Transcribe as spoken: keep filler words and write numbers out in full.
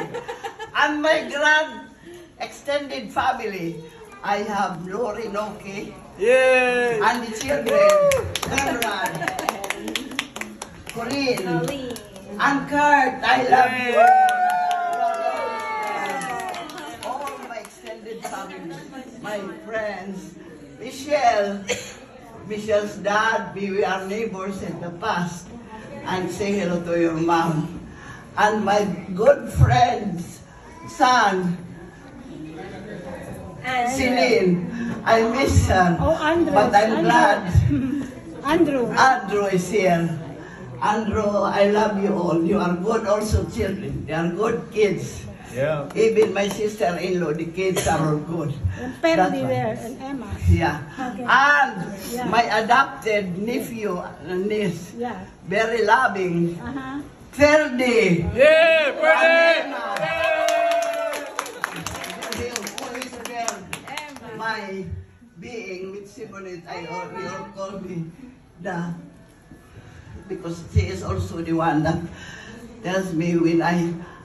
And my grand extended family. I have Lori Noki. Yay! And the children. Conrad. Colleen. Colleen. And Kurt. I love you. All my extended family. My friends. Michelle. Michelle's dad. We are neighbors in the past. And say hello to your mom. And my good friend's son. Celine, I miss her, Oh, Andrew. but I'm Andrew. glad Andrew. Andrew is here. Andrew, I love you all. You are good also children. They are good kids. Yeah. Even my sister-in-law, the kids are all good. And That's Perdi why. there, and Emma. Yeah. Okay. And Yeah. my adopted nephew and niece, Yeah. very loving, Uh-huh. Ferdi. Yeah, Freddie! My being with Simonet, I all, we all call me the, because she is also the one that tells me when I